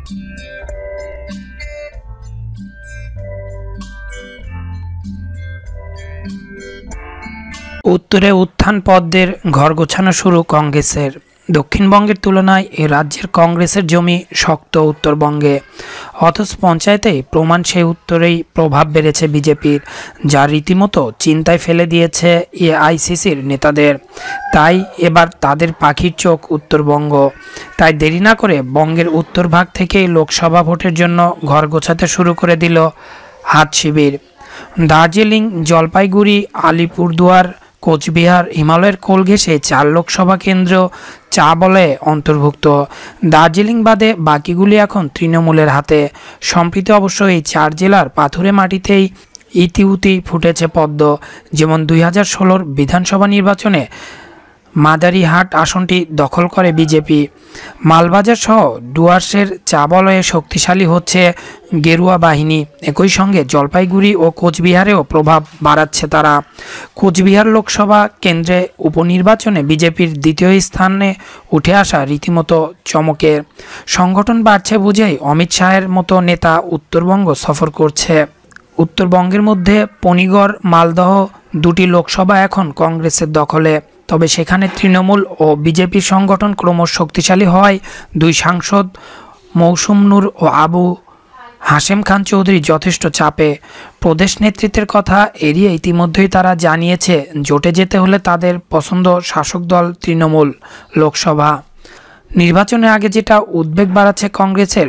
উত্তরে উত্থান পদ্মের ঘর গোছানো শুরু কংগ্রেসের। দক্ষিণবঙ্গের তুলনায় এ রাজ্যের কংগ্রেসের জমি শক্ত উত্তরবঙ্গে, অথচ পঞ্চায়েতেই প্রমাণ সেই উত্তরেই প্রভাব বেড়েছে বিজেপির, যা রীতিমতো চিন্তায় ফেলে দিয়েছে এআইসিসির নেতাদের। তাই এবার তাদের পাখির চোখ উত্তরবঙ্গ। তাই দেরি না করে বঙ্গের উত্তরভাগ থেকেই লোকসভা ভোটের জন্য ঘর গোছাতে শুরু করে দিল হাট শিবির। দার্জিলিং, জলপাইগুড়ি, আলিপুরদুয়ার, কোচবিহার, হিমালয়ের কোল ঘেঁষে 4 লোকসভা কেন্দ্র চা বলে অন্তর্ভুক্ত। দার্জিলিং বাদে বাকিগুলি এখন তৃণমূলের হাতে। সম্প্রতি অবশ্য এই 4 জেলার পাথুরে মাটিতেই ইতিউতি ফুটেছে পদ্ম। যেমন 2016 বিধানসভা নির্বাচনে মাদারিহাট আসনটি দখল করে বিজেপি। মালবাজার সহ ডুয়ার্সের চা বলয়ে শক্তিশালী হচ্ছে গেরুয়া বাহিনী। একই সঙ্গে জলপাইগুড়ি ও কোচবিহারেও প্রভাব বাড়াচ্ছে তারা। কোচবিহার লোকসভা কেন্দ্রে উপনির্বাচনে বিজেপির দ্বিতীয় স্থানে উঠে আসা রীতিমতো চমকের। সংগঠন বাড়ছে বুঝেই অমিত শাহের মতো নেতা উত্তরবঙ্গ সফর করছে। উত্তরবঙ্গের মধ্যে পনিগড়, মালদহ 2টি লোকসভা এখন কংগ্রেসের দখলে। তবে সেখানে তৃণমূল ও বিজেপির সংগঠন ক্রমশ শক্তিশালী হওয়ায় 2 সাংসদ মৌসুম নূর ও আবু হাশেম খান চৌধুরী যথেষ্ট চাপে। প্রদেশ নেতৃত্বের কথা এড়িয়ে ইতিমধ্যেই তারা জানিয়েছে জোটে যেতে হলে তাদের পছন্দ শাসক দল তৃণমূল। লোকসভা নির্বাচনের আগে যেটা উদ্বেগ বাড়াচ্ছে কংগ্রেসের,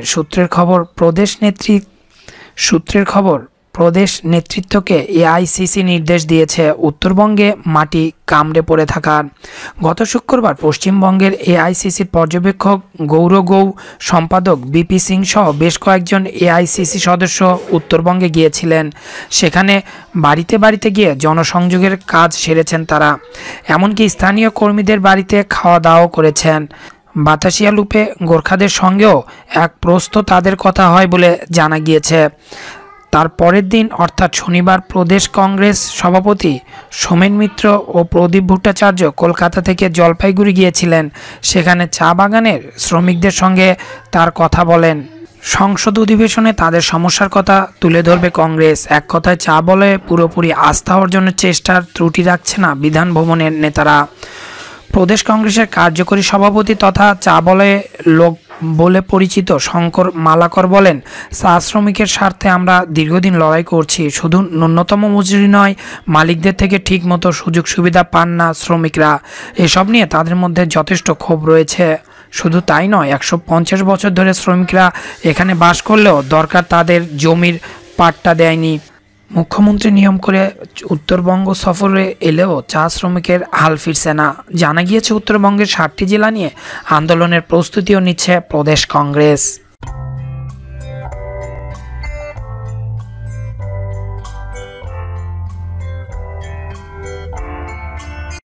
প্রদেশ নেতৃত্বকে এআইসিসি নির্দেশ দিয়েছে উত্তরবঙ্গে মাটি কামড়ে পড়ে থাকার। গত শুক্রবার পশ্চিমবঙ্গের এআইসিসির পর্যবেক্ষক গৌর সম্পাদক বিপি সিং সহ বেশ কয়েকজন এআইসিসি সদস্য উত্তরবঙ্গে গিয়েছিলেন। সেখানে বাড়িতে বাড়িতে গিয়ে জনসংযোগের কাজ সেরেছেন তারা। এমনকি স্থানীয় কর্মীদের বাড়িতে খাওয়া দাওয়াও করেছেন। বাতাসিয়া লুপে গোর্খাদের সঙ্গেও এক প্রস্থ তাদের কথা হয় বলে জানা গিয়েছে। তার পরের দিন অর্থাৎ শনিবার প্রদেশ কংগ্রেস সভাপতি সোমেন মিত্র ও প্রদীপ ভট্টাচার্য কলকাতা থেকে জলপাইগুড়ি গিয়েছিলেন। সেখানে চা বাগানের শ্রমিকদের সঙ্গে তার কথা বলেন। সংসদ অধিবেশনে তাদের সমস্যার কথা তুলে ধরবে কংগ্রেস। এক কথায় চা বলে পুরোপুরি আস্থা অর্জনের চেষ্টার ত্রুটি রাখছে না বিধান ভবনের নেতারা। প্রদেশ কংগ্রেসের কার্যকরী সভাপতি তথা চা বলে লোক বলে পরিচিত শঙ্কর মালাকর বলেন, চা শ্রমিকের স্বার্থে আমরা দীর্ঘদিন লড়াই করছি। শুধু ন্যূনতম মজুরি নয়, মালিকদের থেকে ঠিকমতো সুযোগ সুবিধা পান না শ্রমিকরা। এসব নিয়ে তাদের মধ্যে যথেষ্ট ক্ষোভ রয়েছে। শুধু তাই নয়, 150 বছর ধরে শ্রমিকরা এখানে বাস করলেও দরকার তাদের জমির পাট্টা দেয়নি। মুখ্যমন্ত্রী নিয়ম করে উত্তরবঙ্গ সফরে এলেও চা শ্রমিকের হাল ফিরছে না। জানা গিয়েছে উত্তরবঙ্গের 7টি জেলা নিয়ে আন্দোলনের প্রস্তুতিও নিচ্ছে প্রদেশ কংগ্রেস।